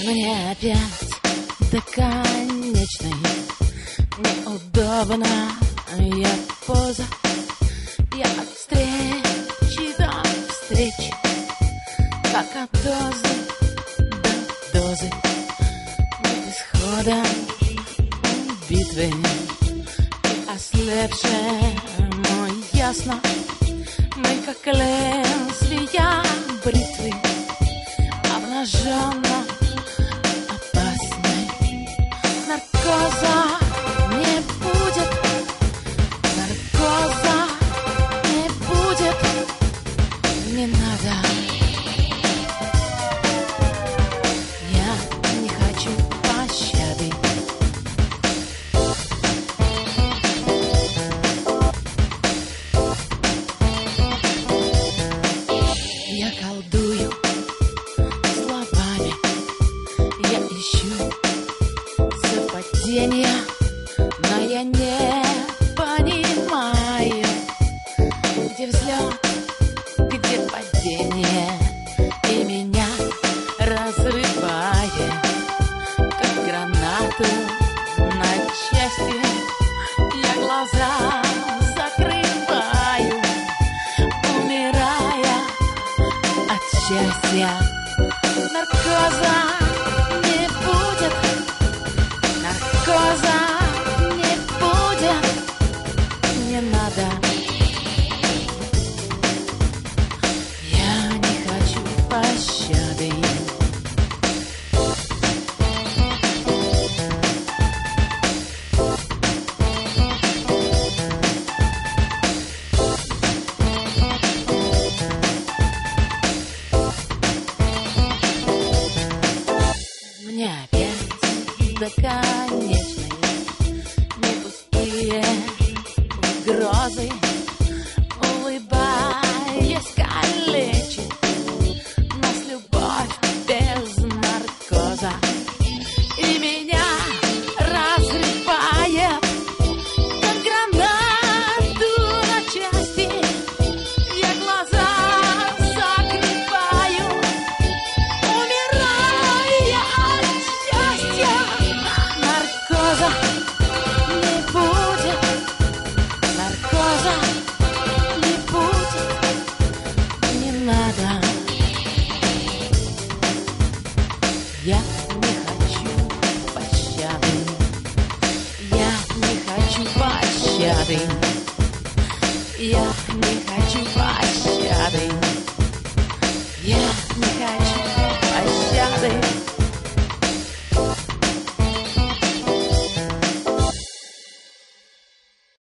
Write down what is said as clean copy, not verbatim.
Мне опять до конечной неудобная поза. Я от встречи до встречи, как от дозы до дозы, нет исхода битвы. И ослепшему ясно, мы как лезвия бритвы, обнаженно опасны. Наркоза не будет, наркоза не будет, не надо. Я не хочу пощады. Я колдую словами, я ищу совпадения, но я не понимаю, где взлет, где падение, и меня разрывает, как гранату на части. Я глаза закрываю, умирая от счастья. Наркоза не будет, наркоза не будет, не надо. Я не хочу пощады. Мне опять до конечной не пустые угрозы, улыбаясь, калечит нас любовь без наркоза, и меня разрывает, как гранату на части. Я глаза закрываю, умирая от счастья. Наркоза не будет, наркоза не будет, не надо. Я не хочу пощады, я не хочу пощады, я не хочу пощады.